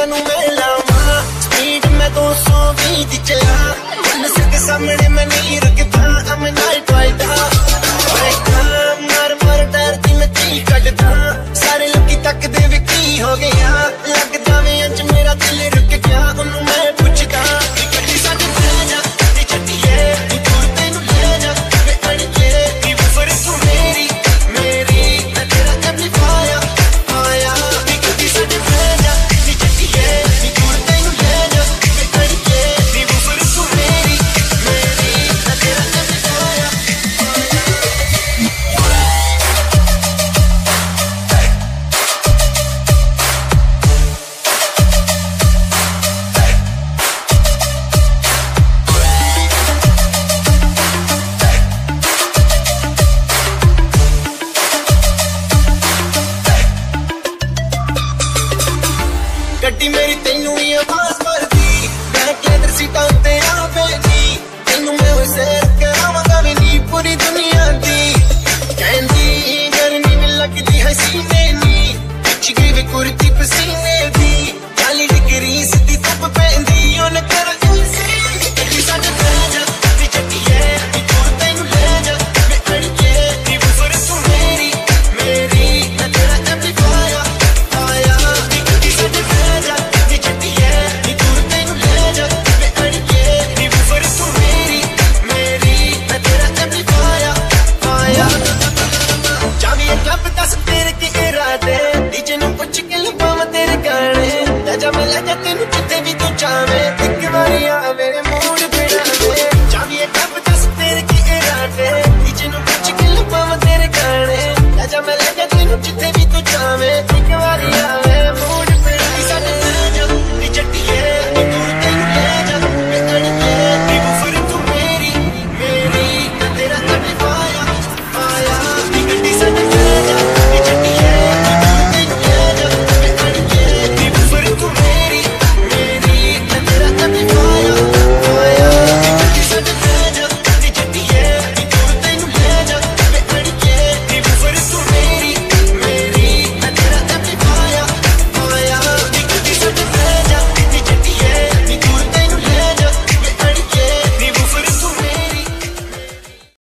कुड़ियां नू मैं लावा स्पीड में 220 दी चला के सामने मैं नहीं रुकता I'm a night rider मार मार डरती मैं ती कटदा सारे लोग तक दे वे की हो गया लगदा वे अज मेरा दिल रुक गया उन्होंने मैं पूछदा कदी साडे ले जा दी चट्टीए नी दूर तेनू ले जा वे अड़के नी वफर तू मेरी मेरी मैं तेरा एम्पलीफायर आया कदी साडे ले जा दी चट्टीए नी दूर तेनू ले जा वे अड़के नी वफर तू मेरी मेरी मैं तेरा एम्पलीफायर गड्डी मेरी तेनू ही आवाज भरदी मैं केंद्र सीटा उत्ते आ बैठी तेनू मैं सैर करावांगा वी नी पूरी दुनिया दी कहंदी गर्मी में लगदी है सीने नी पिछ गई वे कुर्ती पसीने दी 40 डिग्री सीधी धुप पैंदी ओन कर कदी साडे ले जा दी चट्टीए नी दूर तेनू ले जा वे अड़के नी वफर तू मेरी मेरी मैं तेरा एम्पलीफायर आया कदी साडे ले जा दी चट्टीए नी दूर तेनू ले जा वे अड़के नी वफर तू मेरी मेरी मैं तेरा एम्पलीफायर आया जावी क्लब दस तेरे के इरादे डीजे नू पुछ के लपावां तेरे गाने जा मैं ले जा